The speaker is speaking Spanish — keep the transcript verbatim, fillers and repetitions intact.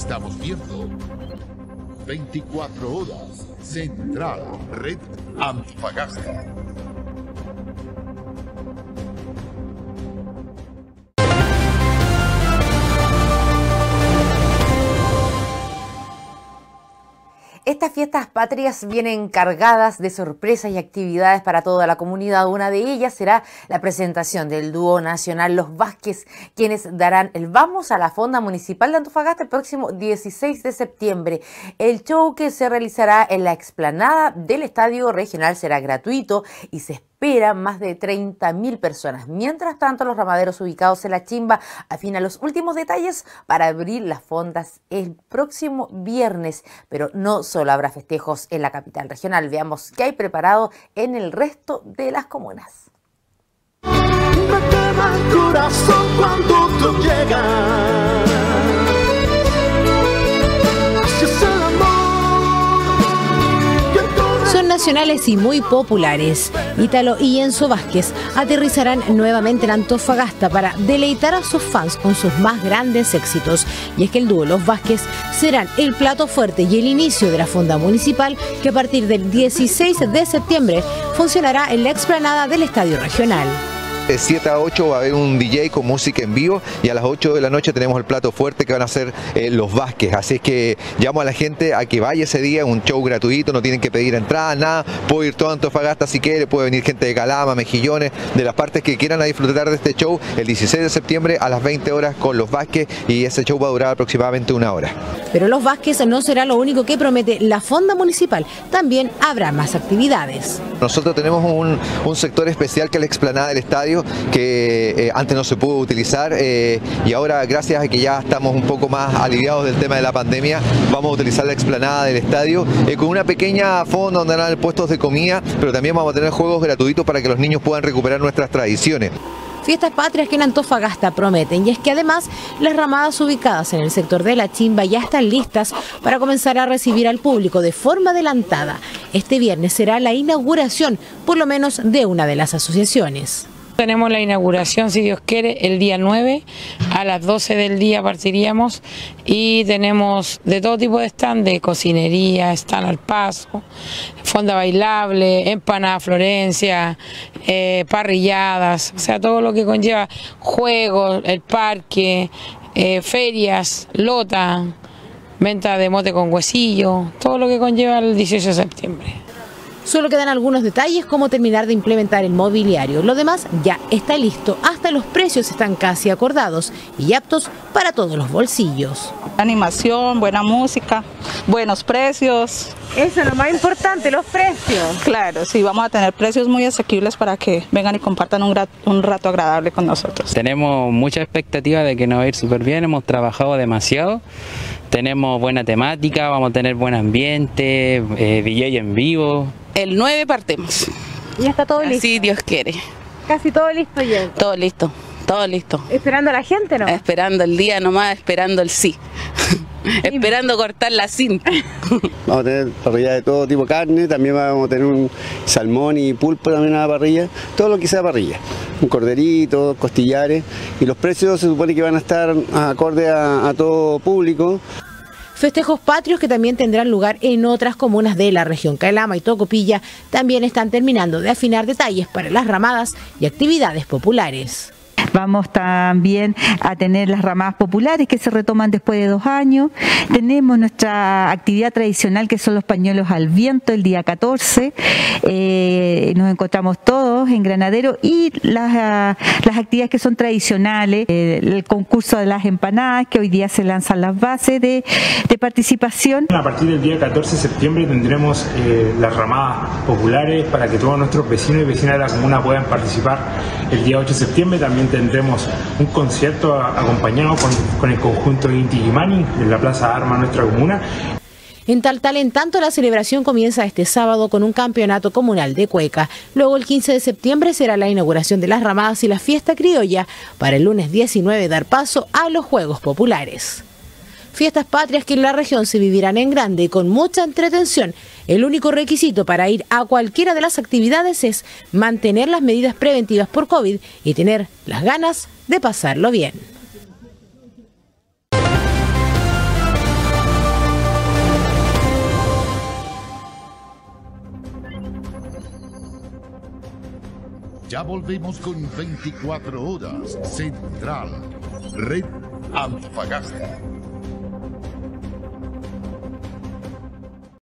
Estamos viendo veinticuatro horas Central Red Antofagasta. Estas fiestas patrias vienen cargadas de sorpresas y actividades para toda la comunidad. Una de ellas será la presentación del dúo nacional Los Vázquez, quienes darán el vamos a la Fonda Municipal de Antofagasta el próximo dieciséis de septiembre. El show, que se realizará en la explanada del Estadio Regional, será gratuito y se espera más de treinta mil personas. Mientras tanto, los ramaderos ubicados en La Chimba afinan los últimos detalles para abrir las fondas el próximo viernes. Pero no solo habrá festejos en la capital regional. Veamos qué hay preparado en el resto de las comunas. Me quema el corazón cuando tú llegas. Así es el amor. Son nacionales y muy populares. Ítalo y Enzo Vázquez aterrizarán nuevamente en Antofagasta para deleitar a sus fans con sus más grandes éxitos. Y es que el dúo Los Vázquez serán el plato fuerte y el inicio de la Fonda Municipal, que a partir del dieciséis de septiembre funcionará en la explanada del Estadio Regional. De siete a ocho va a haber un D J con música en vivo y a las ocho de la noche tenemos el plato fuerte, que van a ser eh, Los Vázquez. Así es que llamo a la gente a que vaya ese día, un show gratuito, no tienen que pedir entrada, nada. Puede ir todo a Antofagasta si quiere, puede venir gente de Calama, Mejillones, de las partes que quieran a disfrutar de este show el dieciséis de septiembre a las veinte horas con Los Vázquez, y ese show va a durar aproximadamente una hora. Pero Los Vázquez no será lo único que promete la Fonda Municipal, también habrá más actividades. Nosotros tenemos un, un sector especial que es la explanada del estadio, que eh, antes no se pudo utilizar eh, y ahora, gracias a que ya estamos un poco más aliviados del tema de la pandemia, vamos a utilizar la explanada del estadio eh, con una pequeña fonda donde harán puestos de comida, pero también vamos a tener juegos gratuitos para que los niños puedan recuperar nuestras tradiciones. Fiestas patrias que en Antofagasta prometen, y es que además las ramadas ubicadas en el sector de La Chimba ya están listas para comenzar a recibir al público de forma adelantada. Este viernes será la inauguración, por lo menos, de una de las asociaciones. Tenemos la inauguración, si Dios quiere, el día nueve, a las doce del día partiríamos, y tenemos de todo tipo de stand, de cocinería, stand al paso, fonda bailable, empanada Florencia, eh, parrilladas, o sea, todo lo que conlleva juegos, el parque, eh, ferias, lota, venta de mote con huesillo, todo lo que conlleva el dieciocho de septiembre. Solo quedan algunos detalles, como terminar de implementar el mobiliario. Lo demás ya está listo, hasta los precios están casi acordados y aptos para todos los bolsillos. Animación, buena música, buenos precios. Eso es lo más importante, los precios. Claro, sí, vamos a tener precios muy asequibles para que vengan y compartan un, un rato agradable con nosotros. Tenemos mucha expectativa de que nos va a ir súper bien, hemos trabajado demasiado. Tenemos buena temática, vamos a tener buen ambiente, eh, D J en vivo. El nueve partimos. ¿Ya está todo listo? Si Dios quiere. Casi todo listo ya. Todo listo, todo listo. ¿Esperando a la gente, no? Esperando el día nomás, esperando el sí. Esperando cortar la cinta. Vamos a tener parrilla de todo tipo de carne, también vamos a tener un salmón y pulpo también a la parrilla, todo lo que sea parrilla, un corderito, costillares, y los precios se supone que van a estar acorde a, a todo público. Festejos patrios que también tendrán lugar en otras comunas de la región. Calama y Tocopilla también están terminando de afinar detalles para las ramadas y actividades populares. Vamos también a tener las ramadas populares que se retoman después de dos años. Tenemos nuestra actividad tradicional, que son los pañuelos al viento, el día catorce. Eh, nos encontramos todos en Granadero, y las, las actividades que son tradicionales, eh, el concurso de las empanadas, que hoy día se lanzan las bases de, de participación. A partir del día catorce de septiembre tendremos eh, las ramadas populares para que todos nuestros vecinos y vecinas de la comuna puedan participar. El día ocho de septiembre también tendremos un concierto acompañado con, con el conjunto Inti Guimani en la Plaza de Armas de nuestra comuna. En Taltal, en tanto, la celebración comienza este sábado con un campeonato comunal de cueca. Luego, el quince de septiembre, será la inauguración de las ramadas y la fiesta criolla, para el lunes diecinueve dar paso a los Juegos Populares. Fiestas patrias que en la región se vivirán en grande y con mucha entretención. El único requisito para ir a cualquiera de las actividades es mantener las medidas preventivas por COVID y tener las ganas de pasarlo bien. Ya volvemos con veinticuatro horas Central, Red Antofagasta.